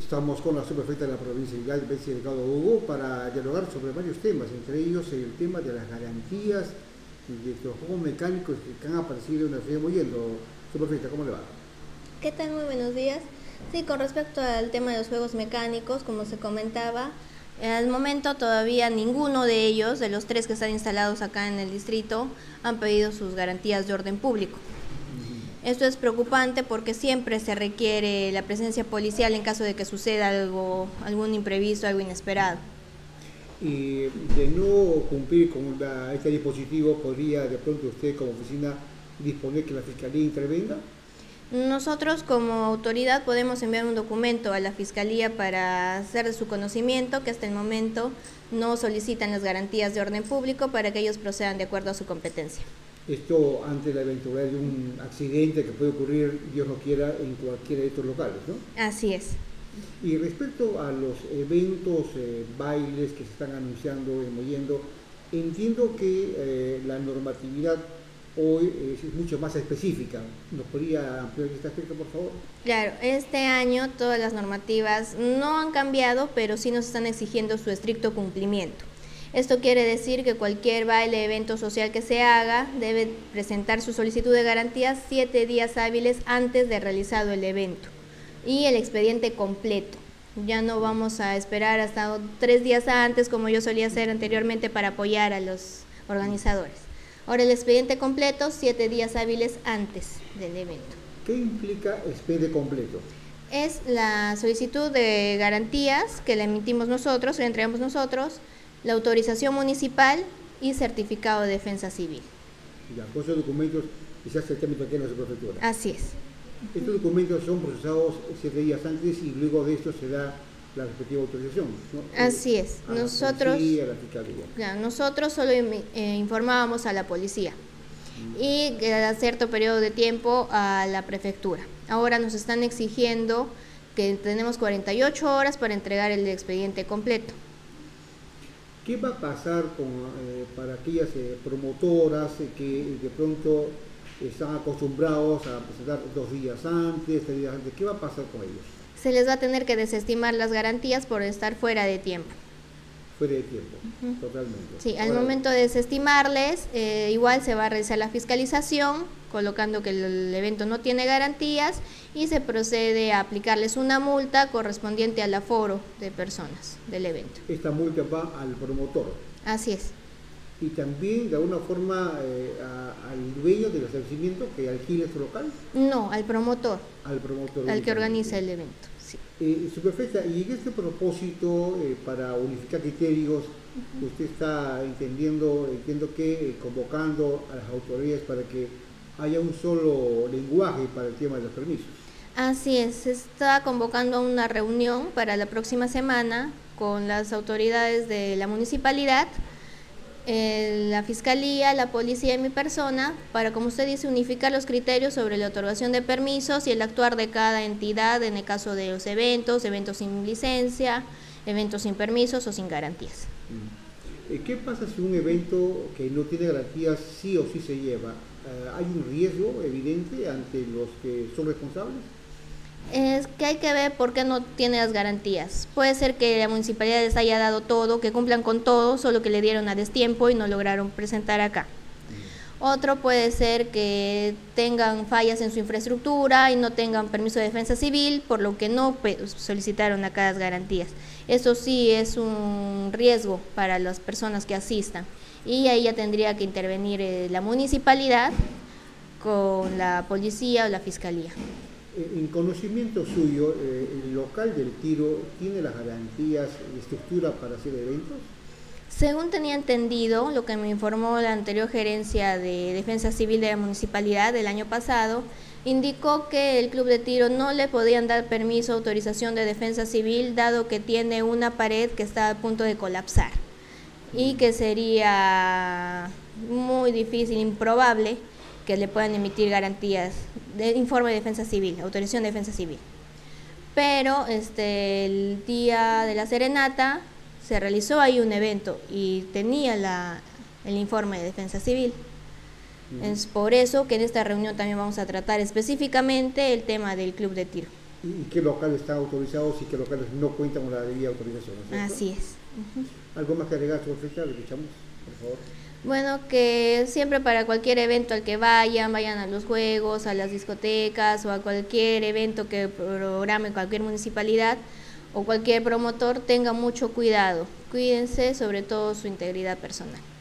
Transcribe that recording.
Estamos con la subprefecta de la provincia de Betsy Delgado Hugo para dialogar sobre varios temas, entre ellos el tema de las garantías de los juegos mecánicos que han aparecido en la ciudad de Mollendo. Subprefecta, ¿cómo le va? ¿Qué tal? Muy buenos días. Sí, con respecto al tema de los juegos mecánicos, como se comentaba, al momento todavía ninguno de ellos, de los 3 que están instalados acá en el distrito, han pedido sus garantías de orden público. Esto es preocupante porque siempre se requiere la presencia policial en caso de que suceda algún imprevisto, algo inesperado. Y de no cumplir con este dispositivo, ¿podría de pronto usted como oficina disponer que la Fiscalía intervenga? Nosotros como autoridad podemos enviar un documento a la Fiscalía para hacer de su conocimiento que hasta el momento no solicitan las garantías de orden público para que ellos procedan de acuerdo a su competencia. Esto ante la eventualidad de un accidente que puede ocurrir, Dios no quiera, en cualquiera de estos locales, ¿no? Así es. Y respecto a los eventos, bailes que se están anunciando en Mollendo, entiendo que la normatividad hoy es mucho más específica. ¿Nos podría ampliar este aspecto, por favor? Claro, este año todas las normativas no han cambiado, pero sí nos están exigiendo su estricto cumplimiento. Esto quiere decir que cualquier baile, evento social que se haga debe presentar su solicitud de garantías 7 días hábiles antes de realizado el evento y el expediente completo. Ya no vamos a esperar hasta 3 días antes como yo solía hacer anteriormente para apoyar a los organizadores. Ahora el expediente completo 7 días hábiles antes del evento. ¿Qué implica expediente completo? Es la solicitud de garantías que la emitimos nosotros, la entregamos nosotros, la autorización municipal y certificado de defensa civil. Ya, con esos documentos se hace el trámite aquí en la subprefectura. Así es. Estos documentos son procesados 7 días antes y luego de esto se da la respectiva autorización, ¿no? Así es. A la policía, a la fiscalía. Claro, nosotros solo informábamos a la policía y a cierto periodo de tiempo a la prefectura. Ahora nos están exigiendo que tenemos 48 horas para entregar el expediente completo. ¿Qué va a pasar para aquellas promotoras que de pronto están acostumbrados a presentar 2 días antes, 3 días antes? ¿Qué va a pasar con ellos? Se les va a tener que desestimar las garantías por estar fuera de tiempo. Fuera de tiempo, totalmente. Sí, al momento de desestimarles, igual se va a realizar la fiscalización, colocando que el evento no tiene garantías y se procede a aplicarles una multa correspondiente al aforo de personas del evento. Esta multa va al promotor. Así es. Y también de alguna forma al dueño del establecimiento que alquila este local. No, al promotor. Al promotor. Al que organiza el evento. Sí. Subprefecta, y en este propósito, para unificar criterios, usted está entiendo que convocando a las autoridades para que haya un solo lenguaje para el tema de los permisos. Así es, se está convocando a una reunión para la próxima semana con las autoridades de la municipalidad, la fiscalía, la policía y mi persona, para, como usted dice, unificar los criterios sobre la otorgación de permisos y el actuar de cada entidad en el caso de los eventos sin licencia, eventos sin permisos o sin garantías. ¿Qué pasa si un evento que no tiene garantías sí o sí se lleva? ¿Hay un riesgo evidente ante los que son responsables? Es que hay que ver por qué no tiene las garantías. Puede ser que la municipalidad les haya dado todo, que cumplan con todo, solo que le dieron a destiempo y no lograron presentar acá. Otro puede ser que tengan fallas en su infraestructura y no tengan permiso de defensa civil, por lo que no solicitaron acá las garantías. Eso sí es un riesgo para las personas que asistan. Y ahí ya tendría que intervenir la municipalidad con la policía o la fiscalía. En conocimiento suyo, ¿el local del tiro tiene las garantías y estructura para hacer eventos? Según tenía entendido, lo que me informó la anterior gerencia de Defensa Civil de la municipalidad del año pasado, indicó que el club de tiro no le podían dar permiso o autorización de defensa civil dado que tiene una pared que está a punto de colapsar y que sería muy difícil, improbable que le puedan emitir garantías de informe de defensa civil, autorización de defensa civil. Pero el día de la serenata se realizó ahí un evento y tenía el informe de defensa civil. Es por eso que en esta reunión también vamos a tratar específicamente el tema del club de tiro. y qué locales están autorizados y qué locales no cuentan con la debida autorización, ¿no es cierto? Así es. ¿Algo más que agregar sobre fecha? Lo escuchamos, por favor. Bueno, que siempre para cualquier evento al que vayan a los juegos, a las discotecas o a cualquier evento que programe cualquier municipalidad o cualquier promotor, tenga mucho cuidado. Cuídense, sobre todo su integridad personal.